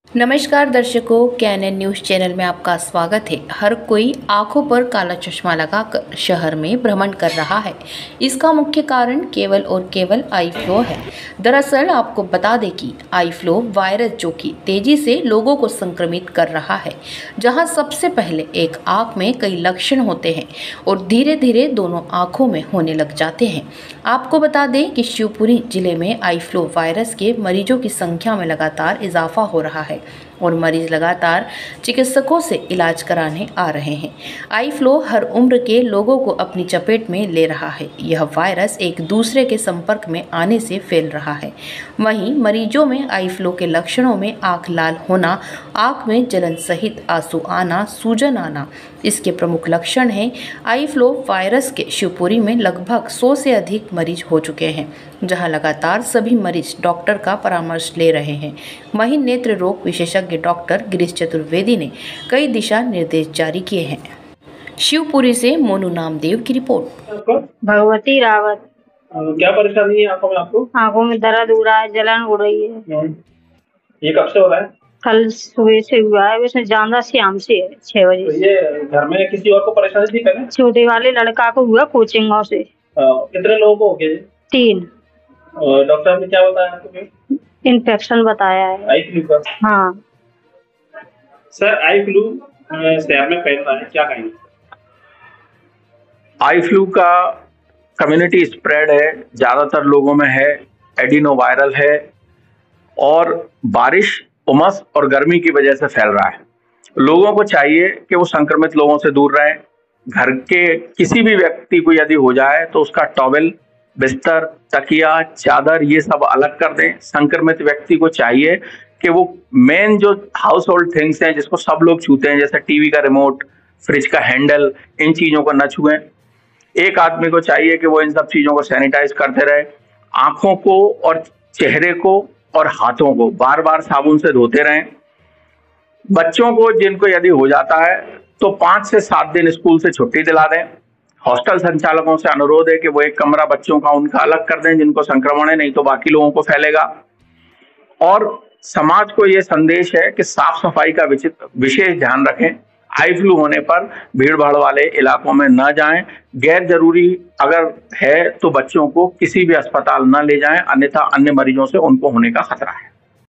नमस्कार दर्शकों, कैएनएन news channel में आपका स्वागत है। हर कोई आंखों पर काला चश्मा लगाकर शहर में भ्रमण कर रहा है। इसका मुख्य कारण केवल और केवल आई फ्लू है। दरअसल आपको बता दें कि आई फ्लू वायरस जो कि तेजी से लोगों को संक्रमित कर रहा है, जहां सबसे पहले एक आंख में कई लक्षण होते हैं और धीरे धीरे दोनों आंखों में होने लग जाते हैं। आपको बता दें कि शिवपुरी जिले में आई फ्लू वायरस के मरीजों की संख्या में लगातार इजाफा हो रहा है और मरीज लगातार चिकित्सकों से इलाज कराने आ रहे हैं। आई फ्लू हर उम्र के लोगों को अपनी चपेट में ले रहा है। यह वायरस एक दूसरे के संपर्क में आने से फैल रहा है। वहीं मरीजों में आई फ्लू के लक्षणों में आंख लाल होना, आंख में जलन सहित आंसू आना, सूजन आना इसके प्रमुख लक्षण हैं। आई फ्लू वायरस के शिवपुरी में लगभग 100 से अधिक मरीज हो चुके हैं, जहां लगातार सभी मरीज डॉक्टर का परामर्श ले रहे हैं। वहीं नेत्र रोग विशेषज्ञ डॉक्टर गिरीश चतुर्वेदी ने कई दिशा निर्देश जारी किए हैं। शिवपुरी से मोनू नामदेव की रिपोर्ट। भगवती रावत। क्या परेशानी है आंखों में आपको? आंखों में दर्द हो रहा है, जलन हो रही है। ये कब से हो रहा है? कल सुबह से हुआ है, वैसे ज्यादा शाम से है, 6 बजे तो ये घर में किसी और को परेशानी थी पहले? छोटे वाले लड़का को हुआ कोचिंग से। कितने लोगों को हो गया? 3। डॉक्टर ने क्या बताया आपको? इन्फेक्शन बताया है। आई फ्लू का? हाँ सर, आई फ्लू शहर में फैल रहा है, क्या कहेंगे? आई फ्लू का कम्युनिटी स्प्रेड है, ज्यादातर लोगों में है, एडिनो वायरल है और बारिश, उमस और गर्मी की वजह से फैल रहा है। लोगों को चाहिए कि वो संक्रमित लोगों से दूर रहें। घर के किसी भी व्यक्ति को यदि हो जाए तो उसका टॉवेल, बिस्तर, तकिया, चादर ये सब अलग कर दें। संक्रमित व्यक्ति को चाहिए कि वो मेन जो हाउस होल्ड थिंग्स हैं जिसको सब लोग छूते हैं, जैसे टीवी का रिमोट, फ्रिज का हैंडल, इन चीजों को न छुएं। एक आदमी को चाहिए कि वो इन सब चीजों को सैनिटाइज करते रहे। आंखों को और चेहरे को और हाथों को बार बार साबुन से धोते रहें। बच्चों को जिनको यदि हो जाता है तो 5 से 7 दिन स्कूल से छुट्टी दिला दें। हॉस्टल संचालकों से अनुरोध है कि वो एक कमरा बच्चों का उनका अलग कर दें जिनको संक्रमण है, नहीं तो बाकी लोगों को फैलेगा। और समाज को ये संदेश है कि साफ सफाई का विशेष ध्यान रखें। आई फ्लू होने पर भीड़ भाड़ वाले इलाकों में न जाएं। गैर जरूरी अगर है तो बच्चों को किसी भी अस्पताल न ले जाएं, अन्यथा अन्य मरीजों से उनको होने का खतरा है।